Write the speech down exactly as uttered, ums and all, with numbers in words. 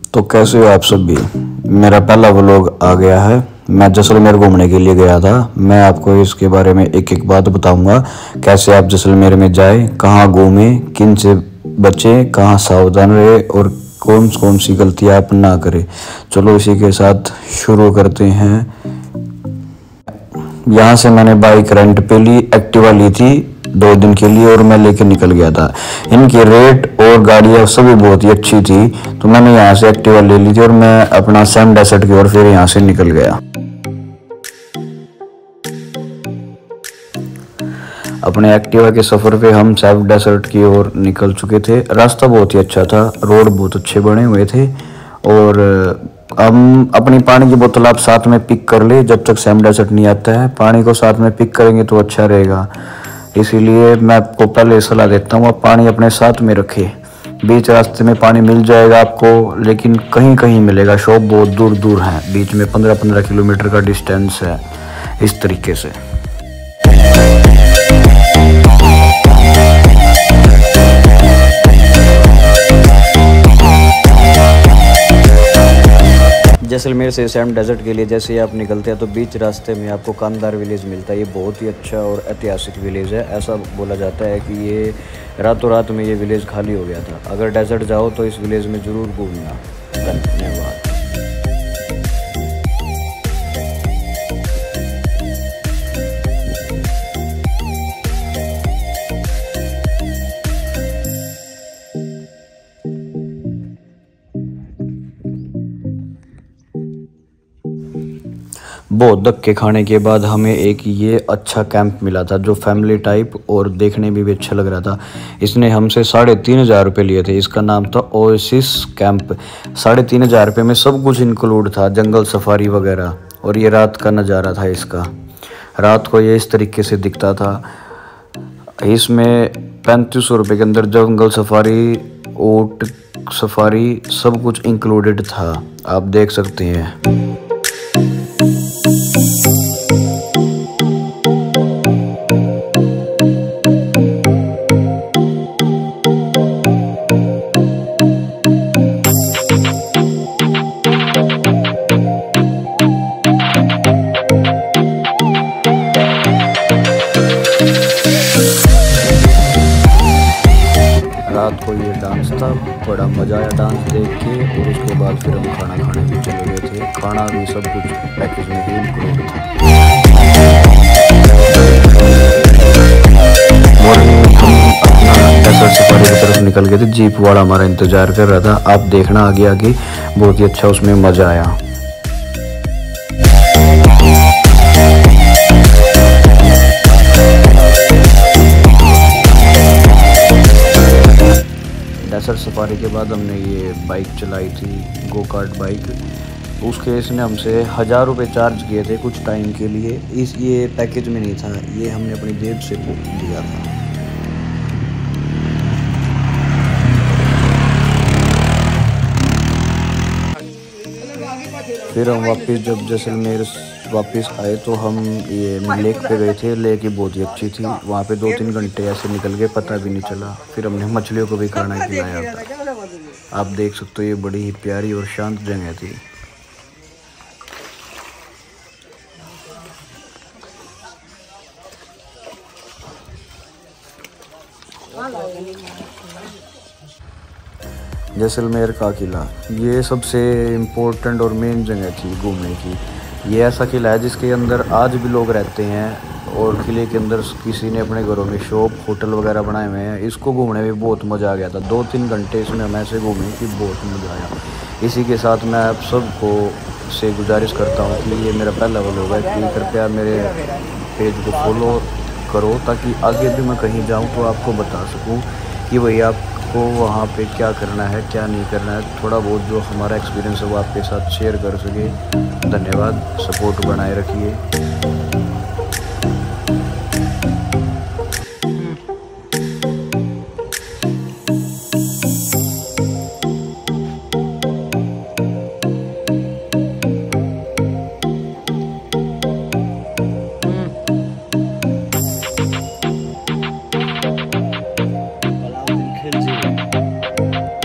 तो कैसे हो आप सभी। मेरा पहला व्लॉग आ गया है। मैं जैसलमेर घूमने के लिए गया था। मैं आपको इसके बारे में एक एक बात बताऊंगा, कैसे आप जैसलमेर में जाए, कहाँ घूमें, किन से बचें, कहाँ सावधान रहे और कौन कौन सी गलतियाँ आप ना करें। चलो इसी के साथ शुरू करते हैं। यहाँ से मैंने बाइक रेंट पे ली, एक्टिवा ली थी दो दिन के लिए और मैं लेके निकल गया था। इनकी रेट और गाड़ियाँ सभी बहुत ही अच्छी थी, तो मैंने यहाँ से एक्टिवा ले ली थी और मैं अपना सैम डेसर्ट की ओर फिर यहाँ से निकल गया। अपने एक्टिवा के सफ़र पे हम सैम डेसर्ट की ओर निकल चुके थे। रास्ता बहुत ही अच्छा था, रोड बहुत अच्छे बने हुए थे और हम अपनी पानी की बोतल आप साथ में पिक कर ले, जब तक सैम डेसर्ट नहीं आता है। पानी को साथ में पिक करेंगे तो अच्छा रहेगा, इसीलिए मैं आपको पहले सलाह देता हूँ आप पानी अपने साथ में रखें। बीच रास्ते में पानी मिल जाएगा आपको, लेकिन कहीं कहीं मिलेगा, शॉप बहुत दूर दूर है, बीच में पंद्रह पंद्रह किलोमीटर का डिस्टेंस है। इस तरीके से जैसलमेर से सैम डेजर्ट के लिए जैसे ही आप निकलते हैं तो बीच रास्ते में आपको कांदार विलेज मिलता है। ये बहुत ही अच्छा और ऐतिहासिक विलेज है। ऐसा बोला जाता है कि ये रातों रात में ये विलेज खाली हो गया था। अगर डेजर्ट जाओ तो इस विलेज में ज़रूर घूमना। धन्यवाद। बहुत धक्के खाने के बाद हमें एक ये अच्छा कैंप मिला था जो फैमिली टाइप और देखने में भी अच्छा लग रहा था। इसने हमसे साढ़े तीन हज़ार रुपये लिए थे। इसका नाम था ओएसिस कैंप। साढ़े तीन हज़ार रुपये में सब कुछ इंक्लूड था, जंगल सफारी वगैरह। और ये रात का नज़ारा था इसका। रात को ये इस तरीके से दिखता था। इसमें पैंतीस सौ रुपये के अंदर जंगल सफारी, ऊँट सफारी सब कुछ इंक्लूडेड था, आप देख सकते हैं। रात को ये डांस था, बड़ा मज़ा आया डांस देख के। और उसके बाद फिर हम खाना खाने भी चले गए थे। खाना भी सब कुछ पैकेज में भी इंक्लूड था। मॉर्निंग हम अपना डेजर्ट सफारी की तरफ निकल गए थे। जीप वाला हमारा इंतज़ार कर रहा था। आप देखना आगे आगे, बहुत ही अच्छा उसमें मज़ा आया। डेजर्ट सफारी के बाद हमने ये बाइक चलाई थी, गो कार्ट बाइक। उसके इसने हमसे हज़ार रुपये चार्ज किए थे कुछ टाइम के लिए। इस ये पैकेज में नहीं था, ये हमने अपनी जेब से दिया था। फिर हम वापस जब जैसलमेर वापस आए तो हम ये लेक पे गए थे। लेक बहुत ही अच्छी थी। वहाँ पे दो तीन घंटे ऐसे निकल गए, पता भी नहीं चला। फिर हमने मछलियों को भी खाना खिलाया था। आप देख सकते हो ये बड़ी ही प्यारी और शांत जगह थी। जैसलमेर का किला, ये सबसे इम्पोर्टेंट और मेन जगह थी घूमने की। ये ऐसा किला है जिसके अंदर आज भी लोग रहते हैं और किले के अंदर किसी ने अपने घरों में शॉप, होटल वगैरह बनाए हुए हैं। इसको घूमने में बहुत मज़ा आ गया था। दो तीन घंटे इसमें हम ऐसे घूमे कि बहुत मज़ा आया। इसी के साथ मैं आप सबको से गुजारिश करता हूँ कि ये मेरा पहला व्लॉग है कि कृपया मेरे पेज को फॉलो करो, ताकि आगे भी मैं कहीं जाऊँ तो आपको बता सकूँ कि भाई आपको वहाँ पे क्या करना है, क्या नहीं करना है। थोड़ा बहुत जो हमारा एक्सपीरियंस है वो आपके साथ शेयर कर सके। धन्यवाद, सपोर्ट बनाए रखिए।